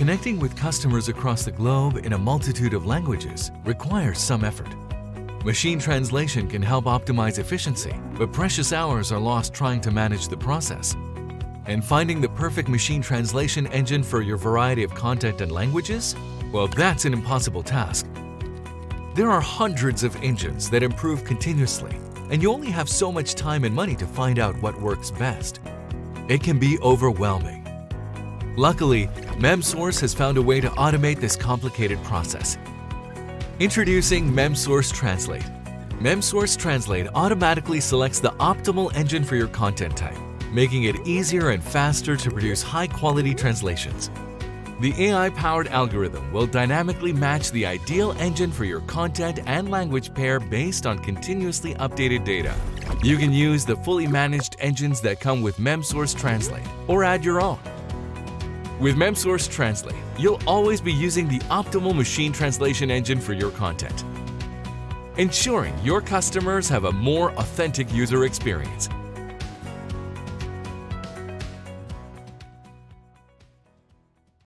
Connecting with customers across the globe in a multitude of languages requires some effort. Machine translation can help optimize efficiency, but precious hours are lost trying to manage the process. And finding the perfect machine translation engine for your variety of content and languages? Well, that's an impossible task. There are hundreds of engines that improve continuously, and you only have so much time and money to find out what works best. It can be overwhelming. Luckily, Memsource has found a way to automate this complicated process. Introducing Memsource Translate. Memsource Translate automatically selects the optimal engine for your content type, making it easier and faster to produce high-quality translations. The AI-powered algorithm will dynamically match the ideal engine for your content and language pair based on continuously updated data. You can use the fully managed engines that come with Memsource Translate or add your own. With Memsource Translate, you'll always be using the optimal machine translation engine for your content, ensuring your customers have a more authentic user experience.